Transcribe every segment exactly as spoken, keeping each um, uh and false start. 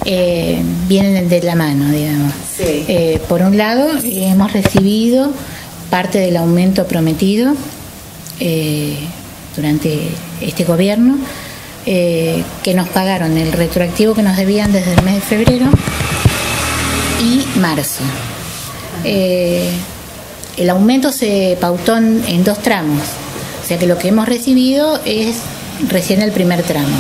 eh, vienen de la mano, digamos. Sí. Eh, por un lado, hemos recibido parte del aumento prometido eh, durante este gobierno, eh, que nos pagaron el retroactivo que nos debían desde el mes de febrero y marzo. Eh, el aumento se pautó en, en dos tramos, o sea que lo que hemos recibido es recién el primer tramo.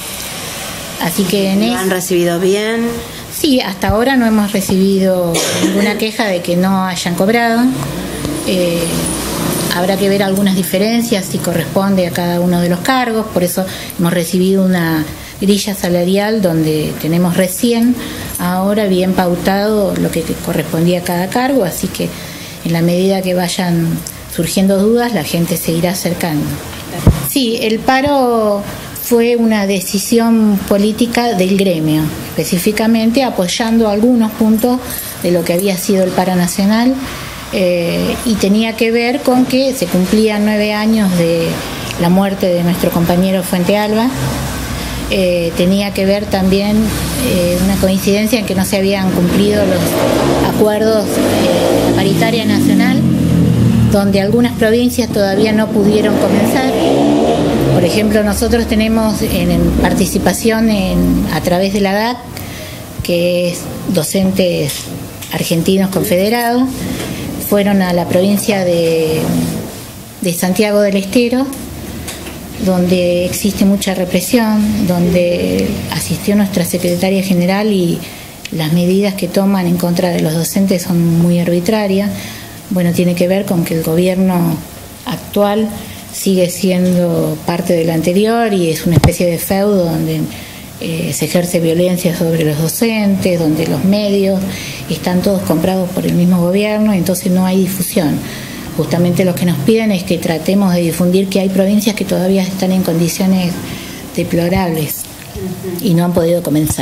Así que en ¿Lo han recibido bien? Sí, hasta ahora no hemos recibido ninguna queja de que no hayan cobrado. Eh, habrá que ver algunas diferencias si corresponde a cada uno de los cargos, por eso hemos recibido una grilla salarial donde tenemos recién ahora bien pautado lo que correspondía a cada cargo, así que en la medida que vayan surgiendo dudas la gente se irá acercando. Sí, el paro fue una decisión política del gremio, específicamente apoyando algunos puntos de lo que había sido el paro nacional, eh, y tenía que ver con que se cumplían nueve años de la muerte de nuestro compañero Fuente Alba. Eh, tenía que ver también eh, una coincidencia en que no se habían cumplido los acuerdos eh, de la paritaria nacional, donde algunas provincias todavía no pudieron comenzar. Por ejemplo, nosotros tenemos en, en participación en, a través de la D A C, que es Docentes Argentinos Confederados, fueron a la provincia de, de Santiago del Estero, donde existe mucha represión, donde asistió nuestra secretaria general y las medidas que toman en contra de los docentes son muy arbitrarias. Bueno, tiene que ver con que el gobierno actual sigue siendo parte del anterior y es una especie de feudo donde eh, se ejerce violencia sobre los docentes, donde los medios están todos comprados por el mismo gobierno, entonces no hay difusión. Justamente lo que nos piden es que tratemos de difundir que hay provincias que todavía están en condiciones deplorables y no han podido comenzar.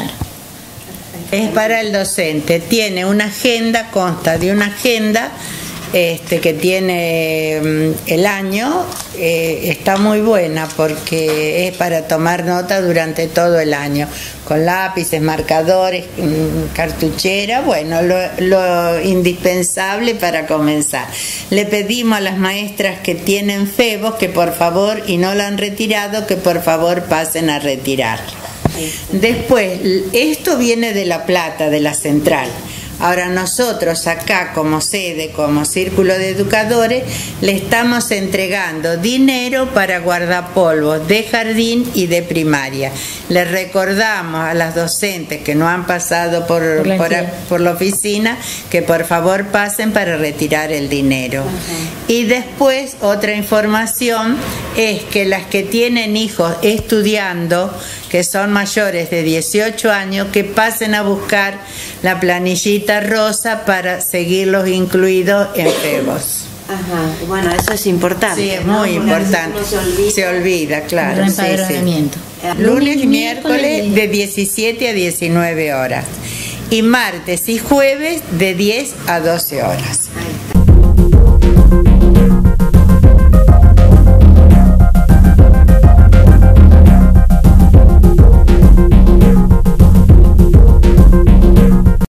Es para el docente, tiene una agenda, consta de una agenda este, que tiene um, el año, eh, está muy buena porque es para tomar nota durante todo el año, con lápices, marcadores, cartuchera, bueno, lo, lo indispensable para comenzar. Le pedimos a las maestras que tienen FEBOS que por favor, y no lo han retirado, que por favor pasen a retirar. Después, esto viene de La Plata, de la central. Ahora nosotros acá como sede, como Círculo de Educadores, le estamos entregando dinero para guardapolvos de jardín y de primaria. Les recordamos a las docentes que no han pasado por, por, la, por, por la oficina que por favor pasen para retirar el dinero. Uh-huh. Y después otra información es que las que tienen hijos estudiando, que son mayores de dieciocho años, que pasen a buscar la planillita rosa para seguirlos incluidos en FEBOS. Ajá, bueno, eso es importante. Sí, es ¿no? muy Porque importante. Se olvida. se olvida, claro. El sí, empadronamiento. sí. Lunes y miércoles de diecisiete a diecinueve horas. Y martes y jueves de diez a doce horas.